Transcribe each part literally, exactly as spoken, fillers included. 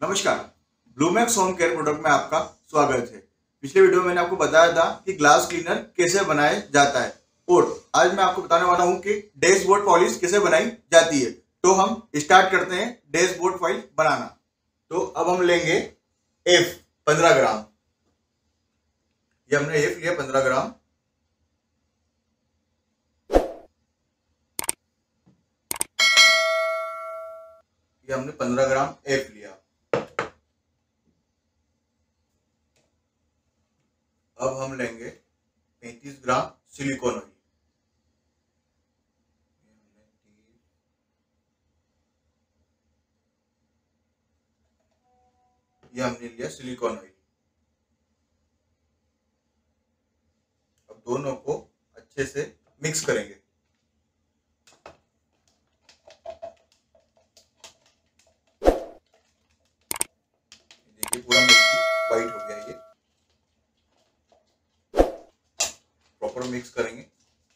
नमस्कार, ब्लूमैक्स home care product में आपका स्वागत है। पिछले वीडियो में मैंने आपको बताया था कि ग्लास क्लीनर कैसे बनाया जाता है और आज मैं आपको बताने वाला हूं कि डैशबोर्ड पॉलिश कैसे बनाई जाती है। तो हम स्टार्ट करते हैं डैशबोर्ड पॉलिश बनाना। तो अब हम लेंगे एफ पंद्रह ग्राम। ये हमने एफ लिया पंद्रह ग्राम। ये हमने पंद्रह ग्राम एफ लिया। अब हम लेंगे पैंतीस ग्राम सिलिकॉन ऑयल। ये हमने लिया सिलिकॉन ऑयल। अब दोनों को अच्छे से मिक्स करेंगे। देखिए पूरा मिर्ची वाइट हो गया। ये प्रॉपर मिक्स करेंगे।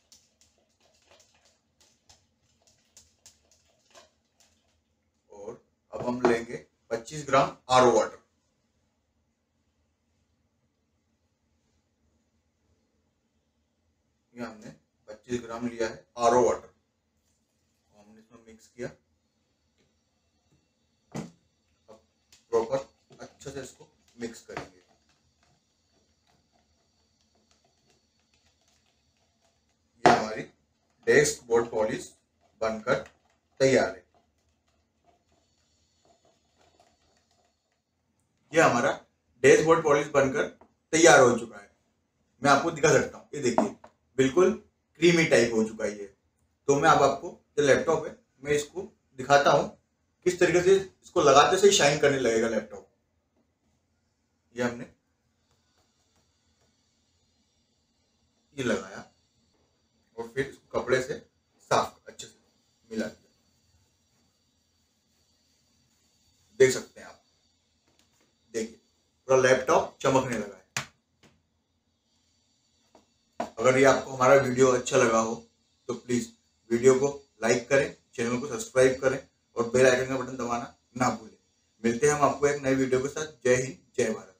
और अब हम लेंगे पच्चीस ग्राम आरओ वाटर। ये हमने पच्चीस ग्राम लिया है आरओ वाटर। हमने इसमें मिक्स किया। अब प्रॉपर अच्छे से इसको मिक्स करेंगे। ये हमारी डैशबोर्ड पॉलिश बनकर तैयार है। ये हमारा डैशबोर्ड पॉलिश बनकर तैयार हो चुका है। मैं आपको दिखा सकता हूँ। ये देखिए बिल्कुल क्रीमी टाइप हो चुका है ये। तो मैं अब आपको जो लैपटॉप है मैं इसको दिखाता हूँ किस तरीके से इसको लगाते से शाइन करने लगेगा लैपटॉप। ये हमने ये लगाया और फिर इसको कपड़े से साफ अच्छे से मिला दिया। देख सकते हैं आप, देखिए पूरा लैपटॉप चमकने लगा है। अगर ये आपको हमारा वीडियो अच्छा लगा हो तो प्लीज वीडियो को लाइक करें, चैनल को सब्सक्राइब करें और बेल आइकन का बटन दबाना ना भूलें। मिलते हैं हम आपको एक नए वीडियो के साथ। जय हिंद, जय भारत।